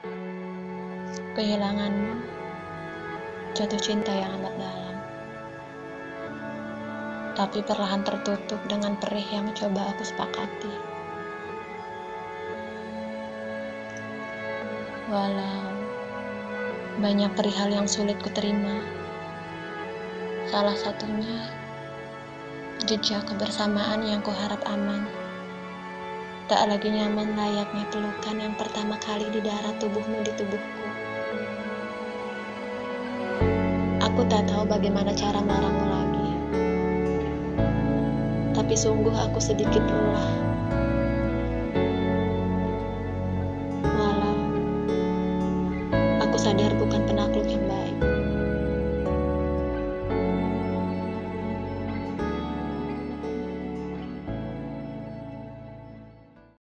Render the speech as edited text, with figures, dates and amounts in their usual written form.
Kehilanganmu, jatuh cinta yang amat dalam, tapi perlahan tertutup dengan perih yang coba aku sepakati. Walau banyak perihal yang sulit kuterima, salah satunya jejak kebersamaan yang kuharap aman. Tak lagi nyaman layaknya pelukan yang pertama kali di darat tubuhmu di tubuhku. Aku tak tahu bagaimana cara melarangmu lagi, tapi sungguh aku sedikit lelah. Walau aku sadar bukan penakut